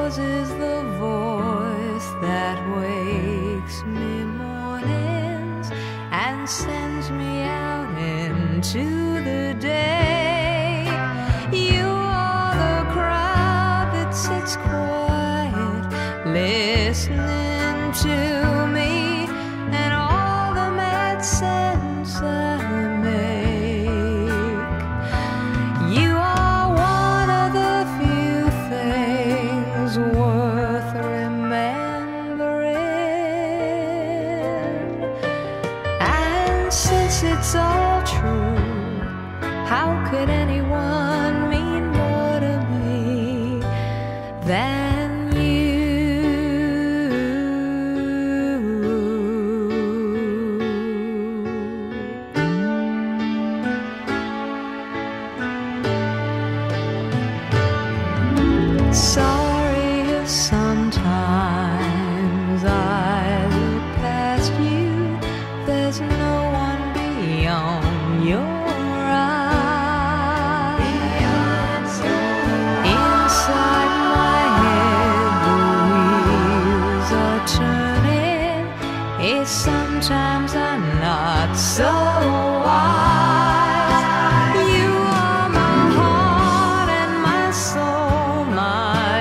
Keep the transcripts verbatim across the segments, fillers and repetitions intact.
yours is the voice that wakes me mornings and sends me out into the day. You are the crowd that sits quiet, listening to me and all the mad sense I make. You are one of the few things worth remembering. And since it's all true, how could anyone mean more to me than you? Sorry if sometimes I look past you. There's no one beyond your eyes. Inside my head the wheels are turning. It's sometimes I'm not so wise. You are my heart and my soul, my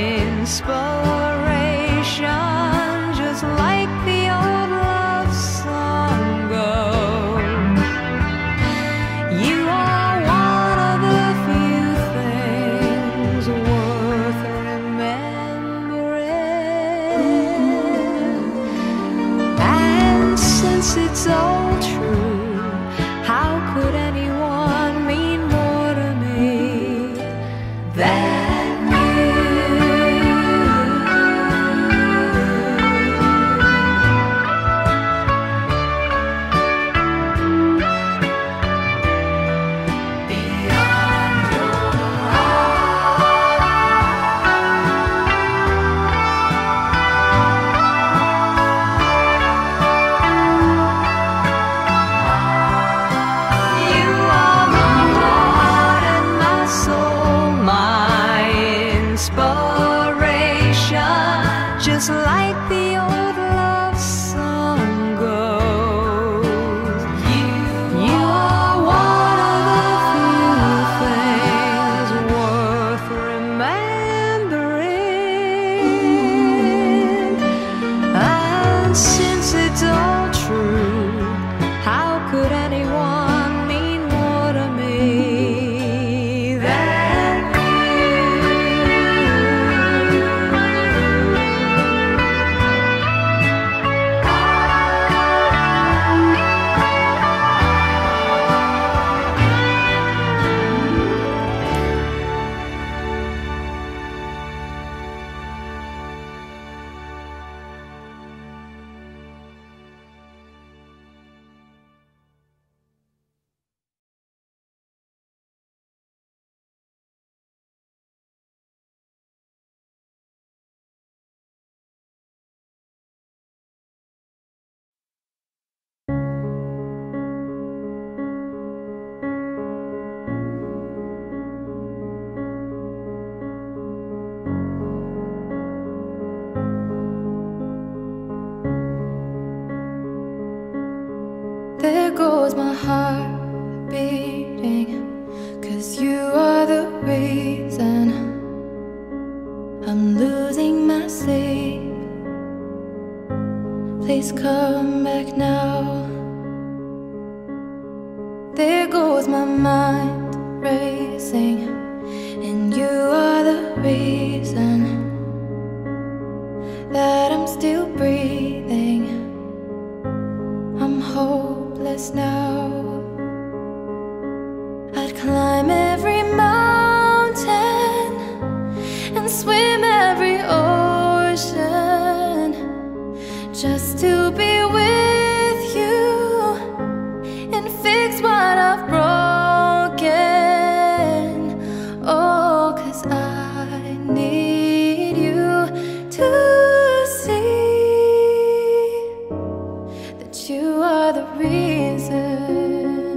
inspiration, just like the old love song goes. You are one of the few things worth remembering. And since it's all true, how could anyone mean more to me than you? Beyond your You are my heart and my soul, my inspiration, just like the old love song goes. You, you are one of the few things worth remembering. And since it's all true, how could anyone mean more to me than There goes my heart beating, 'cause you are the reason I'm losing my sleep. Please come back now. There goes my mind racing, and you are the reason that I'm still breathing. I'm hopeless now. I'd climb every mountain and swim every ocean just to be with you and fix what I've broken. Oh, 'cause I need you to see that you are the reason.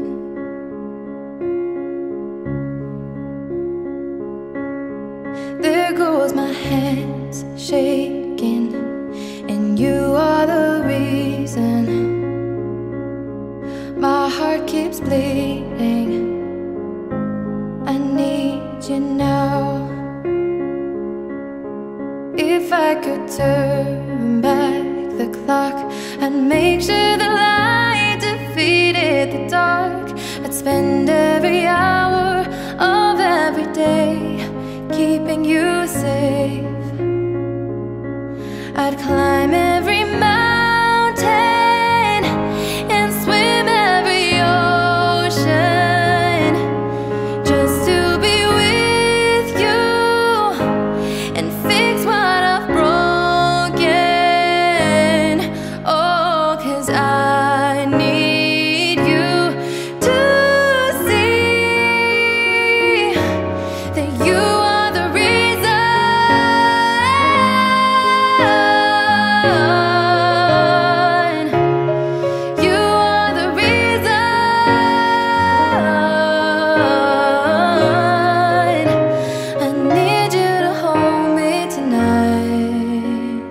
There goes my hands shaking, and you are the reason my heart keeps bleeding. I need you now. If I could turn back the clock and make sure the light defeated the dark, I'd spend every hour of every day keeping you safe. I'd climb every mountain and swim every ocean just to be with you and fix what I've broken. Oh, 'cause I need you to see that you are the reason. You are the reason. I need you to hold me tonight.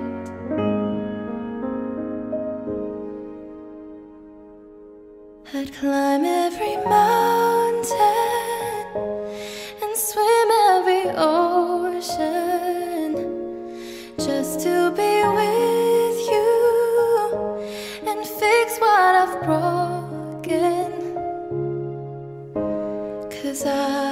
I'd climb every mountain and swim every ocean just to be with you and fix what I've broken. 'Cause I